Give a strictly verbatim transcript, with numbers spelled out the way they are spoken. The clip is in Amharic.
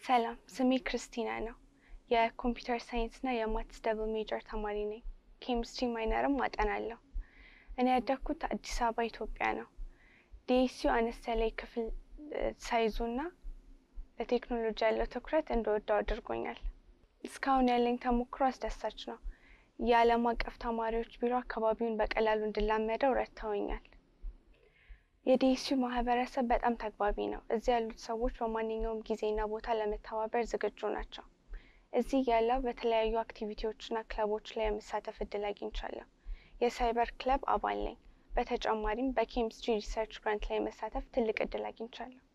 ሰላም ስሜ ክርስቲና ነው የኮምፒውተር ሳይንስ እና የማትስ ደብል ሜጀር ተማሪ ነኝ ኬሚስትሪ ማይነርም አጠናለሁ እኔ ያደኩት አዲስ አበባ ኢትዮጵያ ነው ዲ ኤስ ዩ አነስ ያለ ክፍል ሳይዙና ለቴክኖሎጂ ያለው ትኩረት እንደወደው አድርጎኛል እስካሁን ያለኝ ተሞክሮ አስደሳች ነው የዓለም አቀፍ ተማሪዎች ቢሮ አካባቢውን በቀላሉ እንድላመደው ረድተውኛል የዲ ኤስ ዩ ማህበረሰብ በጣም ተግባቢ ነው እዚህ ያሉት ሰዎች በማንኛውም ጊዜና ቦታ ለመተባበር ዝግጁ ናቸው እዚህ ያለው በተለያዩ አክቲቪቲዎችና ክለቦች ላይ መሳተፍ እድል አግኝቻለሁ የሳይበር ክለብ አባል ነኝ በተጨማሪም በኬሚስትሪ ሪሰርች ግራንት ላይ መሳተፍ ትልቅ እድል አግኝቻለሁ